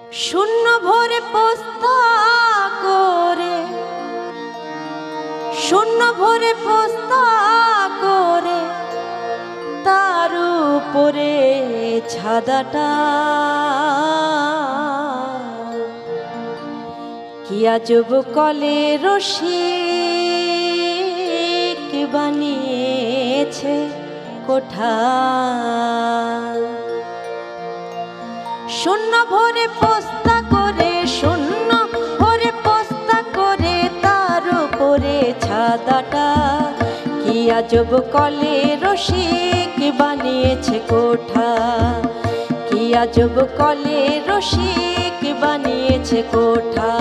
শূন্য ভরে পোস্তা করে, শূন্য ভরে পোস্তা করে, তার উপরে ছাদাটা কি আজব কলে রসিক বানিয়েছে কোঠা। শূন্য ভরে পোস্তা করে, শূন্য ভরে পোস্তা করে, তার উপরে ছাদাটা কি আজব কলে রসিক বানিয়েছে কোঠা। কি আজব কলে রসিক বানিয়েছে কোঠা।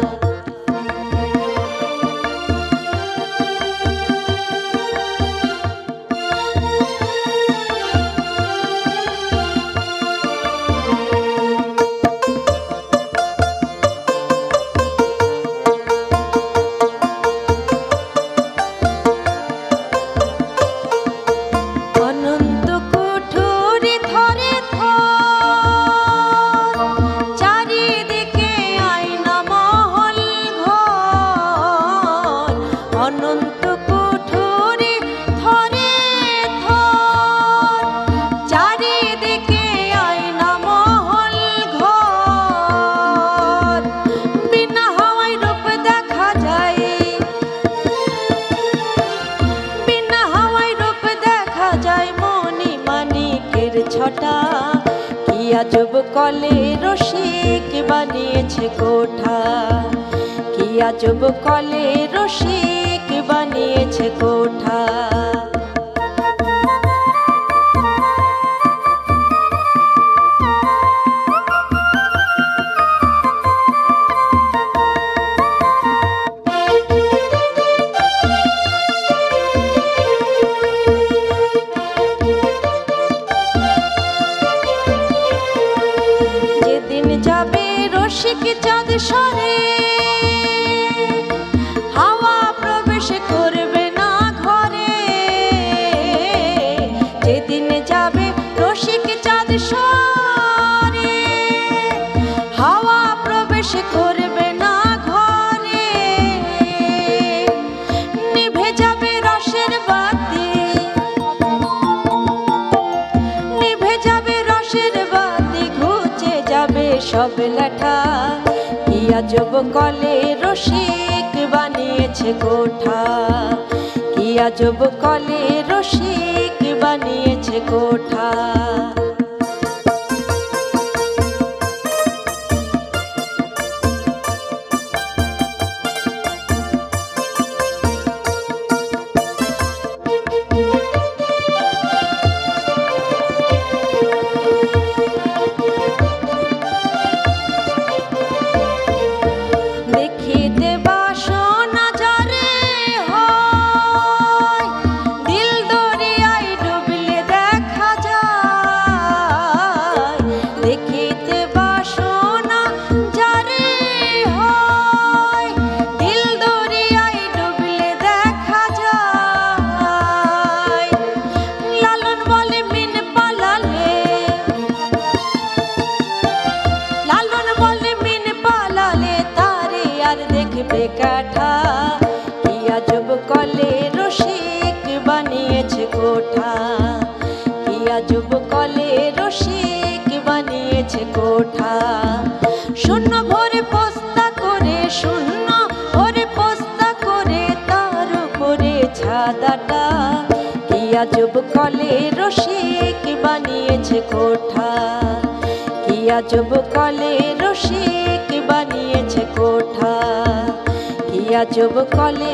অনন্ত কুঠুরি ধরে ধর, চারিদিকে আয়না মহল ঘর। বিনা হাওয়ায় রূপ দেখা যায়, বিনা হাওয়ায় রূপ দেখা যায় মণি মানিকের ছটা। কি আজব কলে রসিক বানিয়েছে কোঠা। কি আজব কলে রসিক বানিয়েছে কোঠা। যেদিন যাবে রসিক চাঁদ সরে, হাওয়া প্রবেশ করবে না ঘরে। যেদিন যাবে রসিক চাঁদ সরে, হাওয়া প্রবেশ করবে না ঘরে। নিভে যাবে রসের বাতি, নিভে যাবে রসের বাতি, ঘুচে যাবে সব লেখা। কি আজব কলে রসিক বানিয়েছে কোঠা। কি আজব কলে রসিক বানিয়েছে কোঠা। দেখিতে বাসনা যারে হয়, দিল দরিয়ায় ডুবলে দেখা যায়। দেখিতে বাসনা যারে হয়, দিল দরিয়ায় ডুবলে দেখা যায়। লালন বলে মিন পালালে, লালন বলে মিন পালালে, তারে আর দেখবে কাঠা। কি আজব কলে রসিক বানিয়েছে কোঠা। কি আজব কলে রসিক বানিয়েছে কোঠা। শূন্য ভরে পোস্তা করে, শূন্য ভরে পোস্তা করে, তার উপরে ছাদাটা কি আজব কলে রসিক বানিয়েছে কোঠা। কি আজব কলে রসিক বানিয়েছে কোঠা। কি আজব কলে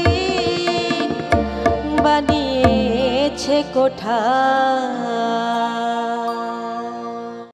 রসিক বানিয়েছে কোঠা।